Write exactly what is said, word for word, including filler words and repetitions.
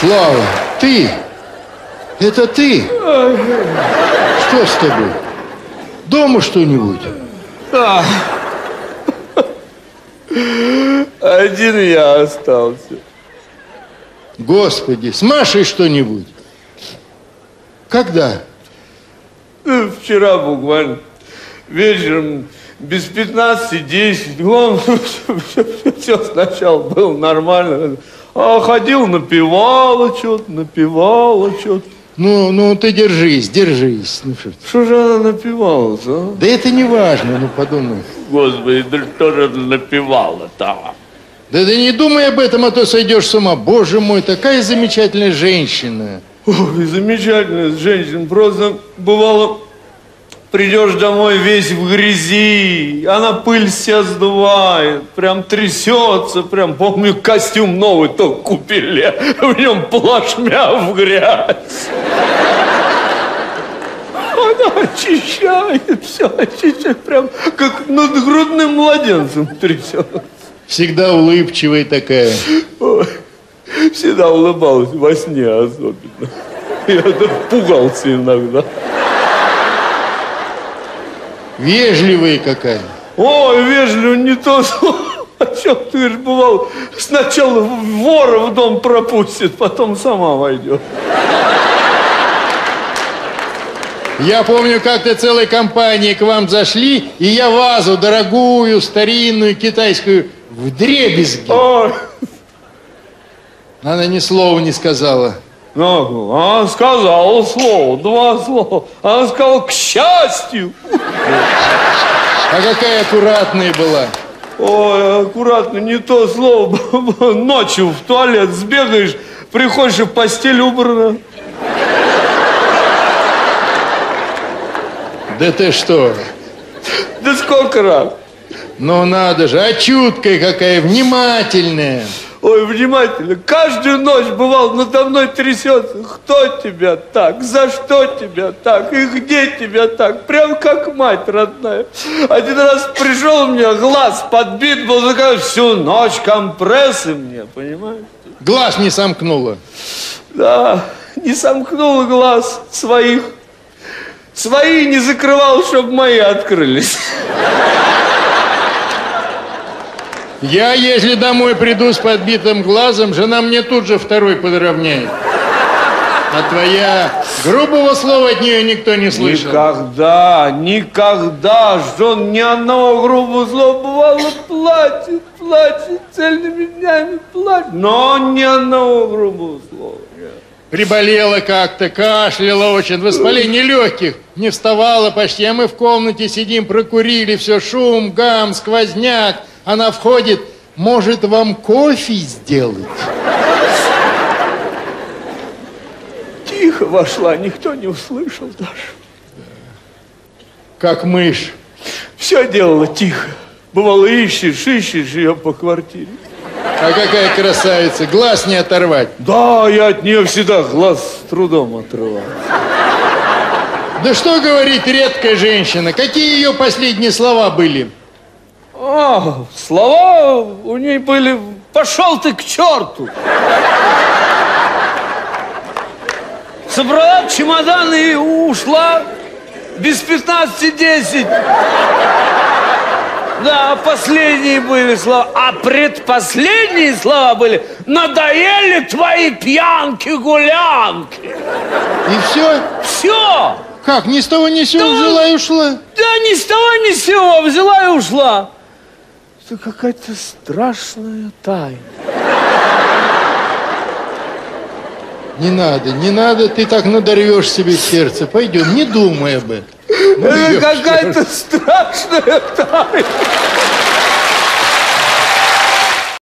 Слава, ты? Это ты? Что с тобой? Дома что-нибудь? А. Один я остался. Господи, с Машей что-нибудь? Когда? Ну, вчера буквально. Вечером без пятнадцати десять. Главное, все, все сначала было нормально. А ходил, напевала что-то, напевала что-то. Ну, ну, ты держись, держись. Ну, что, что же она напевала-то, а? Да это не важно, ну подумай. Господи, да что же она напевала-то? Да ты не думай об этом, а то сойдешь с ума. Боже мой, такая замечательная женщина. Ой, замечательная женщина. Просто бывало, придешь домой весь в грязи, она пыль себя сдувает, прям трясется, прям, помню, костюм новый только купили, в нем плашмя в грязь. Она очищает, все очищает, прям как над грудным младенцем трясется. Всегда улыбчивая такая. Ой, всегда улыбалась, во сне особенно. Я так пугался иногда. Вежливая какая. Ой, вежливо, не то слово. О чем ты говоришь, бывал, сначала вора в дом пропустит, потом сама войдет. Я помню, как-то целой компанией к вам зашли, и я вазу дорогую, старинную, китайскую, вдребезги. Ой. Она ни слова не сказала. Ну, она сказала слово, два слова. Она сказала, к счастью. А какая аккуратная была. Ой, аккуратно, не то слово. Ночью в туалет сбегаешь, приходишь, и постель убрана. Да ты что? Да сколько раз? Ну надо же, а чуткая какая, внимательная. Ой, внимательно. Каждую ночь, бывал, надо мной трясется. Кто тебя так? За что тебя так? И где тебя так? Прям как мать родная. Один раз пришел, у меня глаз подбит был, такая всю ночь компрессы мне, понимаешь? Глаз не сомкнула. Да, не сомкнула глаз своих. Свои не закрывал, чтобы мои открылись. Я, если домой приду с подбитым глазом, жена мне тут же второй подровняет. А твоя... Грубого слова от нее никто не слышал. Никогда, никогда, жен ни одного грубого слова. Бывало, плачет, плачет, цельными днями плачет. Но ни одного грубого слова. Приболела как-то, кашляла очень, воспаление легких. Не вставала почти, а мы в комнате сидим, прокурили все, шум, гам, сквозняк. Она входит, может, вам кофе сделать? Тихо вошла, никто не услышал даже. Как мышь. Все делала тихо. Бывало, ищешь, ищешь ее по квартире. А какая красавица, глаз не оторвать. Да, я от нее всегда глаз с трудом отрывал. Да что говорит редкая женщина, какие ее последние слова были? А, слова у ней были: пошел ты к черту. Собрала чемоданы и ушла без пятнадцати десять. Да, последние были слова. А предпоследние слова были: надоели твои пьянки-гулянки. И все? Все. Как, ни с того ни с сего Да, взяла и ушла? Да, ни с того ни с сего взяла и ушла. Это какая-то страшная тайна. Не надо, не надо, ты так надорвешь себе сердце. Пойдем, не думай об этом. Ну, это какая-то страшная тайна.